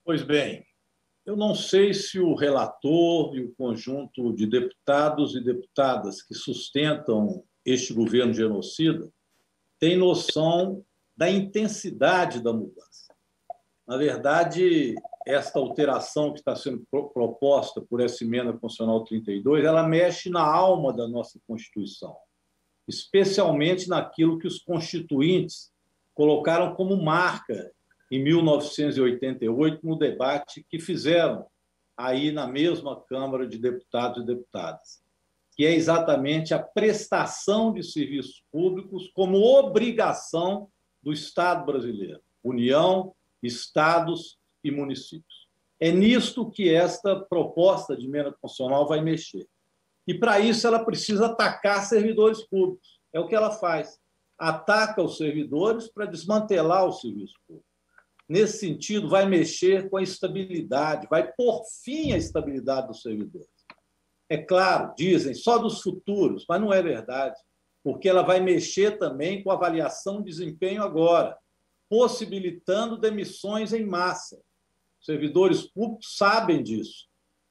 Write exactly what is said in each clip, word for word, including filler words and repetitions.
Pois bem, eu não sei se o relator e o conjunto de deputados e deputadas que sustentam este governo genocida têm noção da intensidade da mudança. Na verdade, esta alteração que está sendo proposta por essa emenda constitucional trinta e dois, ela mexe na alma da nossa Constituição, especialmente naquilo que os constituintes colocaram como marca em mil novecentos e oitenta e oito, no debate que fizeram aí na mesma Câmara de Deputados e Deputadas, que é exatamente a prestação de serviços públicos como obrigação do Estado brasileiro, União, Estados e municípios. É nisto que esta proposta de emenda constitucional vai mexer. E, para isso, ela precisa atacar servidores públicos. É o que ela faz. Ataca os servidores para desmantelar o serviço público. Nesse sentido, vai mexer com a estabilidade, vai pôr fim à estabilidade dos servidores. É claro, dizem, só dos futuros, mas não é verdade, porque ela vai mexer também com a avaliação de desempenho agora, possibilitando demissões em massa. Os servidores públicos sabem disso.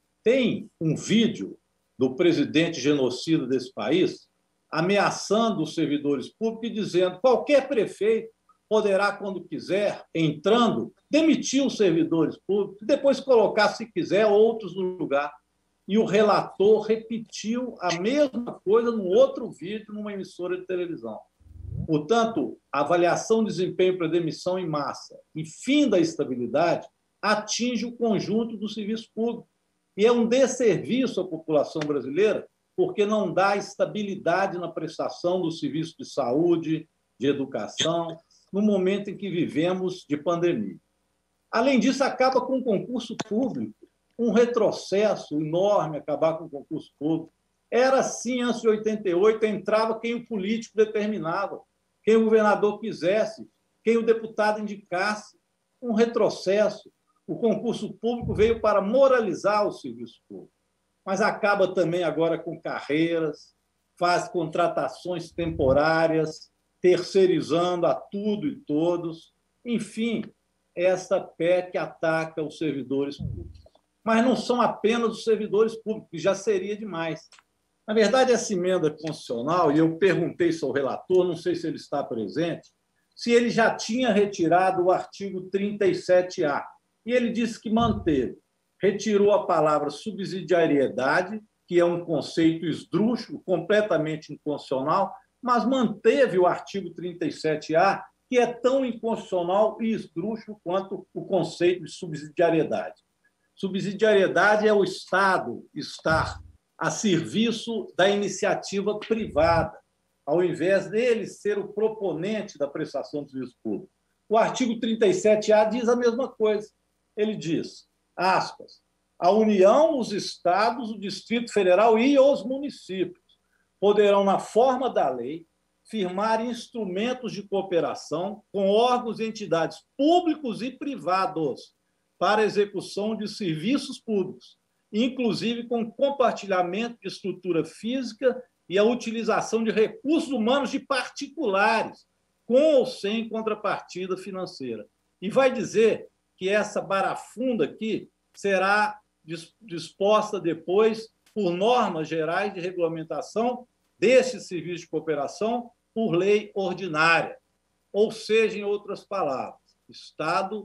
Tem um vídeo do presidente genocida desse país ameaçando os servidores públicos e dizendo que qualquer prefeito poderá, quando quiser, entrando, demitir os servidores públicos e depois colocar, se quiser, outros no lugar. E o relator repetiu a mesma coisa num outro vídeo, numa emissora de televisão. Portanto, a avaliação de desempenho para demissão em massa e fim da estabilidade atinge o conjunto do serviço público. E é um desserviço à população brasileira, porque não dá estabilidade na prestação do serviço de saúde, de educação, no momento em que vivemos de pandemia. Além disso, acaba com o concurso público, um retrocesso enorme acabar com o concurso público. Era assim, antes de oitenta e oito, entrava quem o político determinava, quem o governador quisesse, quem o deputado indicasse. Um retrocesso. O concurso público veio para moralizar o serviço público, mas acaba também agora com carreiras, faz contratações temporárias, terceirizando a tudo e todos. Enfim, essa P E C ataca os servidores públicos. Mas não são apenas os servidores públicos, que já seria demais. Na verdade, essa emenda constitucional, e eu perguntei isso ao relator, não sei se ele está presente, se ele já tinha retirado o artigo trinta e sete A. E ele disse que manteve. Retirou a palavra subsidiariedade, que é um conceito esdrúxulo, completamente inconstitucional, mas manteve o artigo trinta e sete A, que é tão inconstitucional e esdrúxulo quanto o conceito de subsidiariedade. Subsidiariedade é o Estado estar a serviço da iniciativa privada, ao invés dele ser o proponente da prestação de serviço público. O artigo trinta e sete A diz a mesma coisa. Ele diz, aspas, a União, os Estados, o Distrito Federal e os municípios poderão, na forma da lei, firmar instrumentos de cooperação com órgãos e entidades públicos e privados para execução de serviços públicos, inclusive com compartilhamento de estrutura física e a utilização de recursos humanos de particulares, com ou sem contrapartida financeira. E vai dizer que essa barafunda aqui será disposta depois por normas gerais de regulamentação desse serviço de cooperação por lei ordinária. Ou seja, em outras palavras, Estado,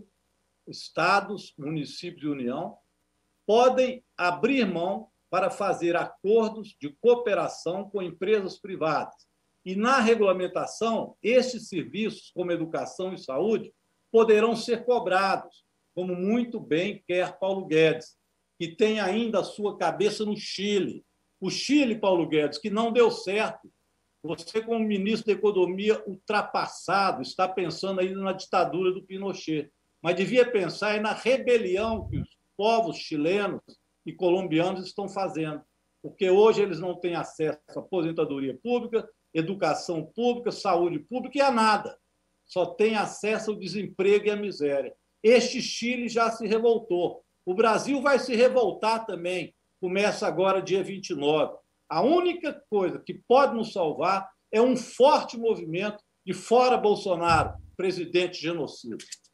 Estados, municípios e União podem abrir mão para fazer acordos de cooperação com empresas privadas. E, na regulamentação, estes serviços, como educação e saúde, poderão ser cobrados, como muito bem quer Paulo Guedes, que tem ainda a sua cabeça no Chile. O Chile, Paulo Guedes, que não deu certo. Você, como ministro da Economia ultrapassado, está pensando ainda na ditadura do Pinochet, mas devia pensar aí na rebelião que os povos chilenos e colombianos estão fazendo, porque hoje eles não têm acesso à aposentadoria pública, educação pública, saúde pública e a nada. Só têm acesso ao desemprego e à miséria. Este Chile já se revoltou. O Brasil vai se revoltar também. Começa agora, dia vinte e nove. A única coisa que pode nos salvar é um forte movimento de fora Bolsonaro, presidente genocida.